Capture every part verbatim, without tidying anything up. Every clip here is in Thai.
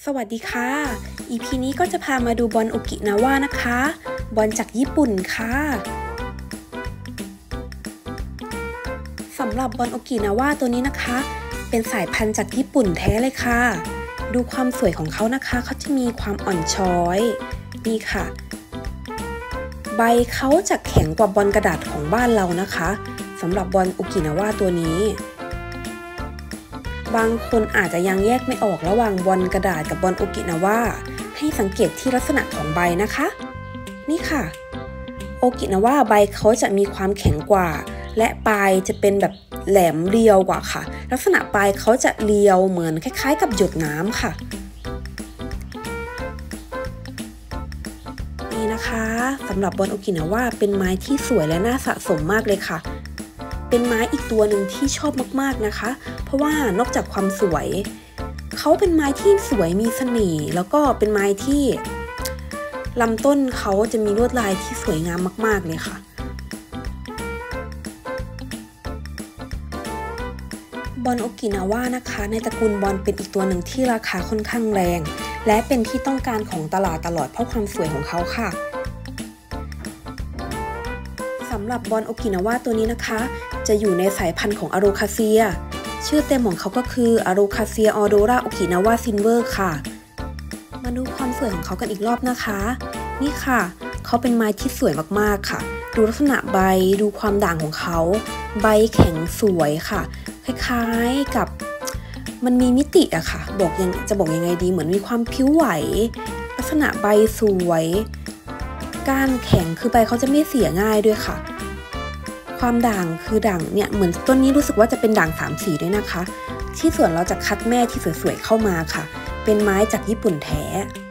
สวัสดีค่ะ อี พี นี้ก็จะพามาดูบอลโอกินาวะนะคะ บอลจากญี่ปุ่นค่ะสำหรับบอลโอกินาวะตัวนี้นะคะเป็นสายพันธุ์จากญี่ปุ่นแท้เลยค่ะดูความสวยของเขานะคะเขาจะมีความอ่อนช้อยนี่ค่ะใบเขาจะแข็งกว่าบอลกระดาษของบ้านเรานะคะสำหรับบอลโอกินาวะตัวนี้บางคนอาจจะยังแยกไม่ออกระหว่างบอลกระดาษกับบอลโอกินาวะให้สังเกตที่ลักษณะของใบนะคะนี่ค่ะโอกินาวะใบเขาจะมีความแข็งกว่าและปลายจะเป็นแบบแหลมเรียวกว่าค่ะลักษณะปลายเขาจะเรียวเหมือนคล้ายๆกับหยดน้ำค่ะนี่นะคะสำหรับบอลโอกินาวะเป็นไม้ที่สวยและน่าสะสมมากเลยค่ะเป็นไม้อีกตัวหนึ่งที่ชอบมากๆนะคะเพราะว่านอกจากความสวยเขาเป็นไม้ที่สวยมีเสน่ห์แล้วก็เป็นไม้ที่ลำต้นเขาจะมีลวดลายที่สวยงามมากๆเลยค่ะบอลโอกินาวะนะคะในตระกูลบอลเป็นอีกตัวหนึ่งที่ราคาค่อนข้างแรงและเป็นที่ต้องการของตลาดตลอดเพราะความสวยของเขาค่ะสำหรับบอลโอกินาวะตัวนี้นะคะจะอยู่ในสายพันธุ์ของอารูคาเซียชื่อเต็มของเขาก็คืออารูคาเซียออโดราโอกินาวะซิลเวอร์ค่ะมาดูความสวยของเขากันอีกรอบนะคะนี่ค่ะเขาเป็นไม้ที่สวยมากๆค่ะดูลักษณะใบดูความด่างของเขาใบแข็งสวยค่ะคล้ายๆกับมันมีมิติอะค่ะบอกยังจะบอกยังไงดีเหมือนมีความผิวไหวลักษณะใบสวยก้านแข็งคือใบเขาจะไม่เสียง่ายด้วยค่ะความด่างคือด่างเนี่ยเหมือนต้นนี้รู้สึกว่าจะเป็นด่างสามสีด้วยนะคะที่ส่วนเราจะคัดแม่ที่สวยๆเข้ามาค่ะเป็นไม้จากญี่ปุ่นแท้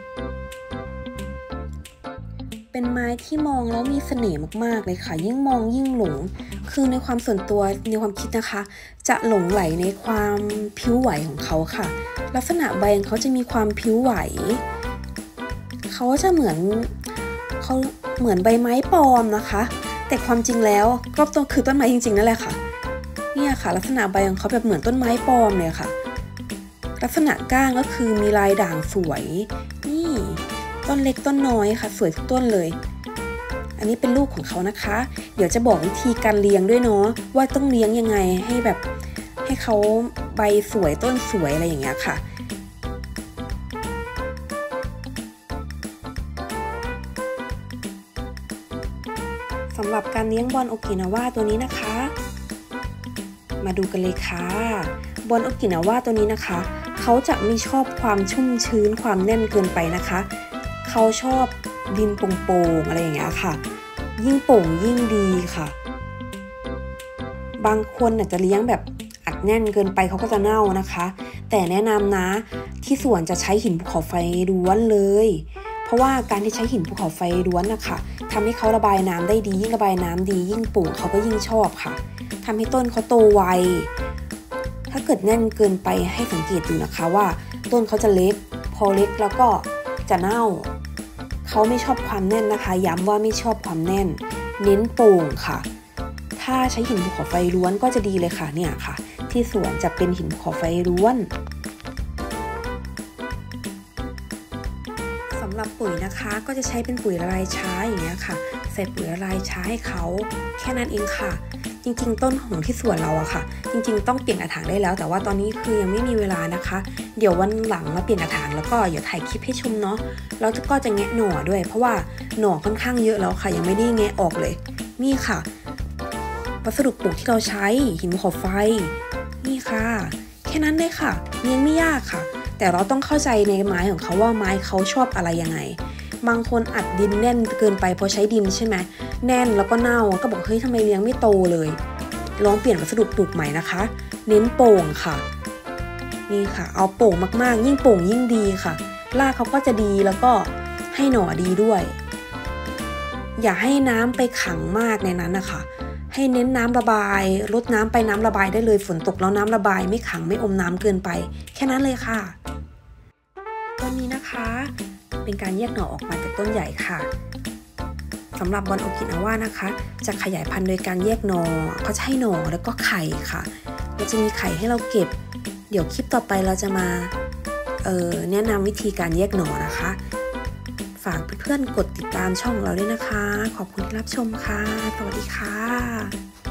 เป็นไม้ที่มองแล้วมีเสน่ห์มากๆเลยค่ะยิ่งมองยิ่งหลงคือในความส่วนตัวในความคิดนะคะจะหลงไหลในความผิวไหวของเขาค่ะลักษณะใบของเขาจะมีความผิวไหวเขาจะเหมือนเขาเหมือนใบไม้ปลอมนะคะแต่ความจริงแล้วก็ต้องคือต้นไม้จริงๆนั่นแหละค่ะเนี่ยค่ะลักษณะใบของเขาแบบเหมือนต้นไม้ปลอมเลยค่ะลักษณะก้านก็คือมีลายด่างสวยนี่ต้นเล็กต้นน้อยค่ะสวยทุกต้นเลยอันนี้เป็นลูกของเขานะคะเดี๋ยวจะบอกวิธีการเลี้ยงด้วยเนาะว่าต้องเลี้ยงยังไงให้แบบให้เขาใบสวยต้นสวยอะไรอย่างเงี้ยค่ะสำหรับการเลี้ยงบอลโอกินาวะตัวนี้นะคะมาดูกันเลยค่ะบอลโอกินาวะตัวนี้นะคะเขาจะไม่ชอบความชุ่มชื้นความแน่นเกินไปนะคะเขาชอบดินโป่งๆอะไรอย่างเงี้ยค่ะยิ่งโป่งยิ่งดีค่ะบางคนอาจจะเลี้ยงแบบอัดแน่นเกินไปเขาก็จะเน่านะคะแต่แนะนำนะที่สวนจะใช้หินภูเขาไฟล้วนเลยเพราะว่าการที่ใช้หินภูเขาไฟล้วนนะคะทำให้เขาระบายน้ำได้ดียิ่งระบายน้ำดียิ่งโป่งเขาก็ยิ่งชอบค่ะทำให้ต้นเขาโตไวถ้าเกิดแน่นเกินไปให้สังเกตดูนะคะว่าต้นเขาจะเล็กพอเล็กแล้วก็จะเน่าเขาไม่ชอบความแน่นนะคะย้ำว่าไม่ชอบความแน่นเน้นโป่งค่ะถ้าใช้หินภูเขาไฟล้วนก็จะดีเลยค่ะเนี่ยค่ะที่สวนจะเป็นหินภูเขาไฟล้วนสำหรับปุ๋ยนะคะก็จะใช้เป็นปุ๋ยละลายช้าอย่างเงี้ยค่ะใส่ปุ๋ยละลายช้าให้เขาแค่นั้นเองค่ะจริงๆต้นของที่สวนเราอะค่ะจริงๆต้องเปลี่ยนกระถางได้แล้วแต่ว่าตอนนี้คือยังไม่มีเวลานะคะเดี๋ยววันหลังมาเปลี่ยนกระถางแล้วก็เดี๋ยวถ่ายคลิปให้ชมเนาะแล้วก็จะแงะหน่อด้วยเพราะว่าหน่อค่อนข้างเยอะแล้วค่ะยังไม่ได้แงะออกเลยนี่ค่ะวัสดุปลูกที่เราใช้หินภูเขาไฟนี่ค่ะแค่นั้นเลยค่ะเลี้ยงไม่ยากค่ะแต่เราต้องเข้าใจในไม้ของเขาว่าไม้เขาชอบอะไรยังไงบางคนอัดดินแน่นเกินไปพอใช้ดินใช่ไหมแน่นแล้วก็เน่าก็บอกเฮ้ยทำไมเลี้ยงไม่โตเลยลองเปลี่ยนวัสดุปลูกใหม่นะคะเน้นโป่งค่ะนี่ค่ะเอาโป่งมากๆยิ่งโป่งยิ่งดีค่ะรากเขาก็จะดีแล้วก็ให้หน่อดีด้วยอย่าให้น้ำไปขังมากในนั้นนะคะให้เน้นน้ำระบายลดน้ำไปน้ำระบายได้เลยฝนตกแล้วน้ำระบายไม่ขังไม่อมน้ำเกินไปแค่นั้นเลยค่ะต้นนี้นะคะเป็นการแยกหน่อออกมาจากต้นใหญ่ค่ะสำหรับบอลโอกินาวะนะคะจะขยายพันธุ์โดยการแยกหน่อเขาจะให้หน่อแล้วก็ไข่ค่ะเราจะมีไข่ให้เราเก็บเดี๋ยวคลิปต่อไปเราจะมาเอ่อแนะนำวิธีการแยกหน่อนะคะฝากเพื่อนๆกดติดตามช่องเราด้วยนะคะขอบคุณที่รับชมค่ะสวัสดีค่ะ